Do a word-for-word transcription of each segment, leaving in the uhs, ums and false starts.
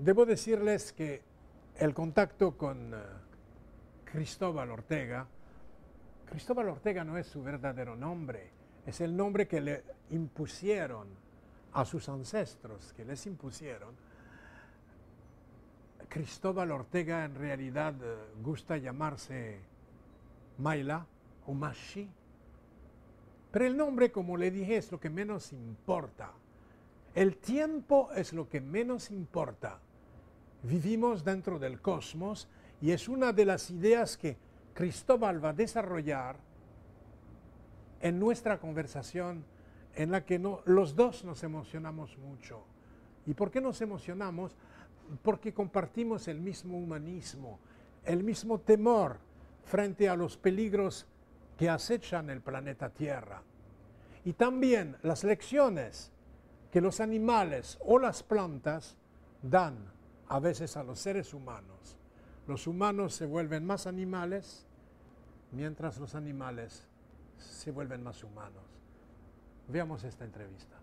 debo decirles que el contacto con uh, Cristóbal Ortega, Cristóbal Ortega no es su verdadero nombre, es el nombre que le impusieron a sus ancestros, que les impusieron. Cristóbal Ortega en realidad uh, gusta llamarse Mayla o Mashi, pero el nombre, como le dije, es lo que menos importa. El tiempo es lo que menos importa. Vivimos dentro del cosmos y es una de las ideas que Cristóbal va a desarrollar en nuestra conversación, en la que no, los dos nos emocionamos mucho. ¿Y por qué nos emocionamos? Porque compartimos el mismo humanismo, el mismo temor frente a los peligros que acechan el planeta Tierra. Y también las lecciones que los animales o las plantas dan a veces a los seres humanos. Los humanos se vuelven más animales, mientras los animales se vuelven más humanos. Veamos esta entrevista.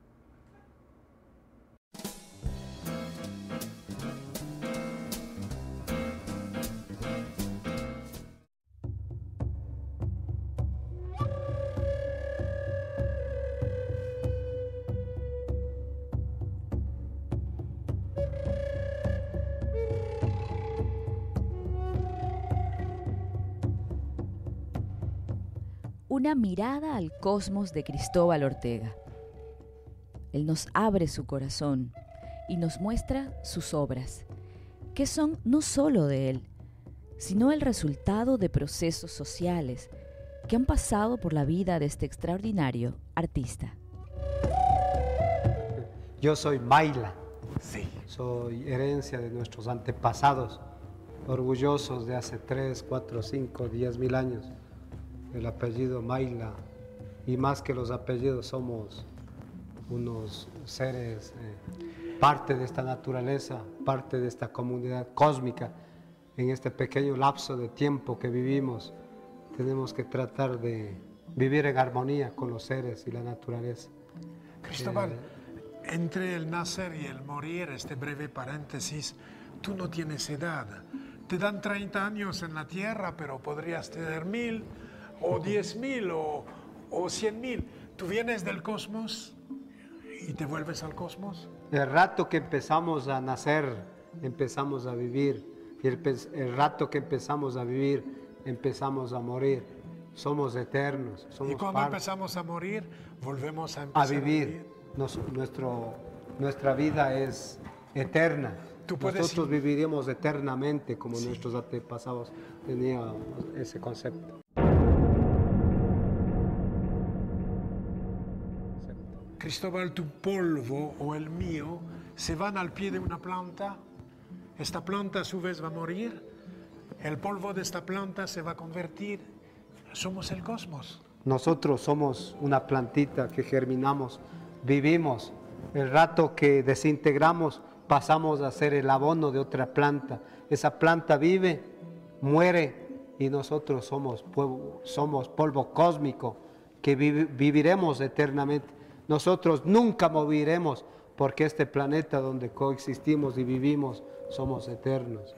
Una mirada al cosmos de Cristóbal Ortega. Él nos abre su corazón y nos muestra sus obras, que son no solo de él, sino el resultado de procesos sociales que han pasado por la vida de este extraordinario artista. Yo soy Mayla, Sí. soy herencia de nuestros antepasados, orgullosos de hace tres, cuatro, cinco, diez mil años. El apellido Mayla, y más que los apellidos somos unos seres, eh, parte de esta naturaleza, parte de esta comunidad cósmica. En este pequeño lapso de tiempo que vivimos, tenemos que tratar de vivir en armonía con los seres y la naturaleza. Cristóbal, eh, entre el nacer y el morir, este breve paréntesis, tú no tienes edad. Te dan treinta años en la Tierra, pero podrías tener mil, o diez mil, o, o cien mil. ¿Tú vienes del cosmos y te vuelves al cosmos? El rato que empezamos a nacer, empezamos a vivir. Y el, el rato que empezamos a vivir, empezamos a morir. Somos eternos. Somos y cuando parte. empezamos a morir, volvemos a empezar A vivir. A vivir. Nos, nuestro, nuestra vida es eterna. Tú puedes Nosotros ir... viviremos eternamente, como Sí. nuestros antepasados tenían ese concepto. Cristóbal, tu polvo o el mío se van al pie de una planta. Esta planta a su vez va a morir. El polvo de esta planta se va a convertir. Somos el cosmos. Nosotros somos una plantita que germinamos, vivimos. El rato que desintegramos, pasamos a ser el abono de otra planta. Esa planta vive, muere, y nosotros somos polvo, somos polvo cósmico que vivi viviremos eternamente. Nosotros nunca moriremos, porque este planeta donde coexistimos y vivimos somos eternos.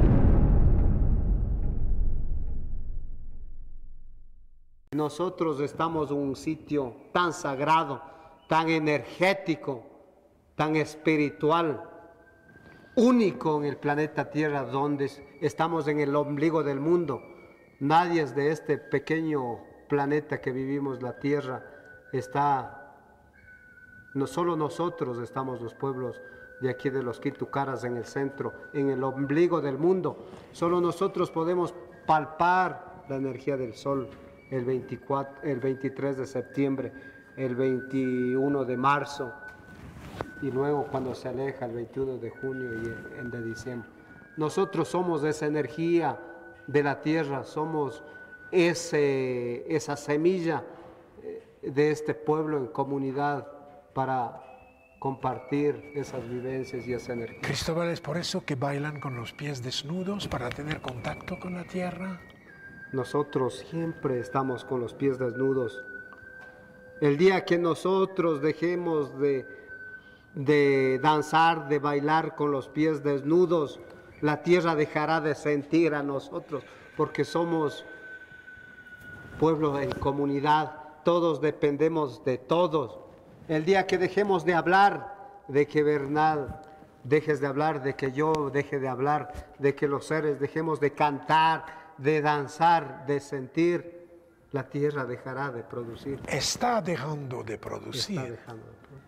Nosotros estamos en un sitio tan sagrado, tan energético, tan espiritual, único en el planeta Tierra, donde estamos en el ombligo del mundo. Nadie es de este pequeño planeta que vivimos, la Tierra, está... No solo nosotros estamos, los pueblos de aquí de los Quitucaras, en el centro, en el ombligo del mundo. Solo nosotros podemos palpar la energía del sol el, veinticuatro, el veintitrés de septiembre, el veintiuno de marzo, y luego cuando se aleja el veintiuno de junio y el de diciembre. Nosotros somos esa energía de la tierra, somos ese, esa semilla de este pueblo en comunidad, para compartir esas vivencias y esa energía. Cristóbal, ¿es por eso que bailan con los pies desnudos para tener contacto con la tierra? Nosotros siempre estamos con los pies desnudos. El día que nosotros dejemos de de danzar, de bailar con los pies desnudos. La tierra dejará de sentir a nosotros porque somos pueblo en comunidad. Todos dependemos de todos. El día que dejemos de hablar, de que Bernal dejes de hablar, de que yo deje de hablar, de que los seres dejemos de cantar, de danzar, de sentir, la tierra dejará de producir. Está dejando de producir. Está dejando de producir.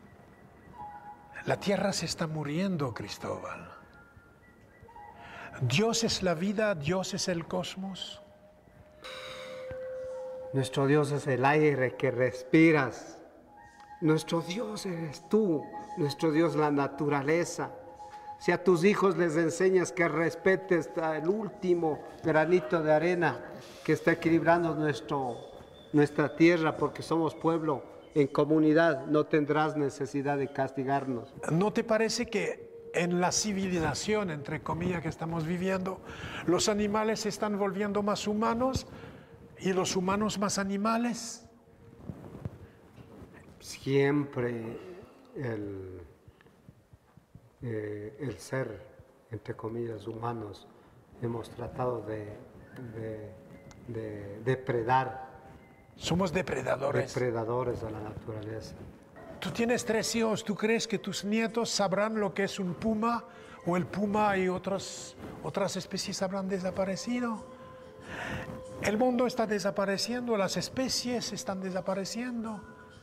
La tierra se está muriendo, Cristóbal. Dios es la vida, Dios es el cosmos. Nuestro Dios es el aire que respiras. Nuestro Dios eres tú. Nuestro Dios la naturaleza. Si a tus hijos les enseñas que respetes el último granito de arena que está equilibrando nuestro, nuestra tierra, porque somos pueblo en comunidad, no tendrás necesidad de castigarnos. ¿No te parece que en la civilización, entre comillas, que estamos viviendo, los animales se están volviendo más humanos y los humanos más animales? Siempre el, eh, el ser, entre comillas, humanos, hemos tratado de, de, de depredar. Somos depredadores. Depredadores a la naturaleza. Tú tienes tres hijos, ¿tú crees que tus nietos sabrán lo que es un puma? ¿O el puma y otros, otras especies habrán desaparecido? El mundo está desapareciendo, las especies están desapareciendo.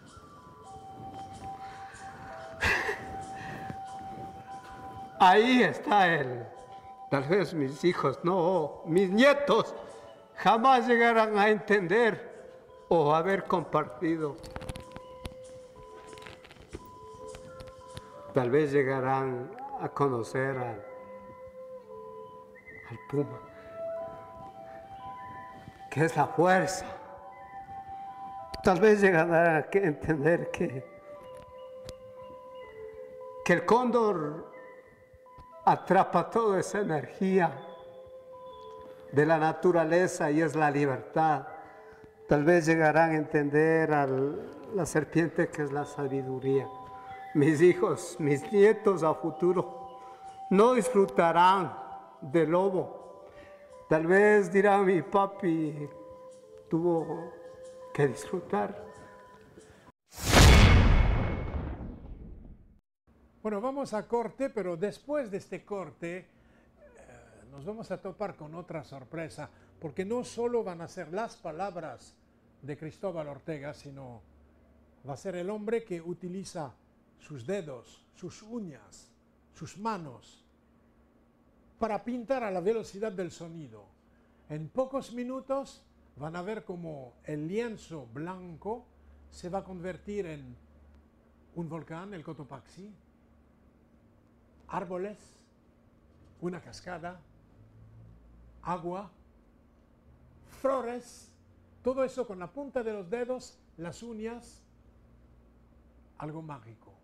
Ahí está él. Tal vez mis hijos, no, mis nietos, jamás llegarán a entender o a haber compartido. Tal vez llegarán a conocer al, al puma, que es la fuerza. Tal vez llegarán a entender que, que el cóndor atrapa toda esa energía de la naturaleza y es la libertad. Tal vez llegarán a entender a la serpiente que es la sabiduría. Mis hijos, mis nietos a futuro no disfrutarán del lobo. Tal vez dirá mi papi, tuvo que disfrutar. Bueno, vamos a corte, pero después de este corte eh, nos vamos a topar con otra sorpresa, porque no solo van a ser las palabras de Cristóbal Ortega, sino va a ser el hombre que utiliza sus dedos, sus uñas, sus manos, para pintar a la velocidad del sonido. En pocos minutos van a ver cómo el lienzo blanco se va a convertir en un volcán, el Cotopaxi, árboles, una cascada, agua, flores, todo eso con la punta de los dedos, las uñas, algo mágico.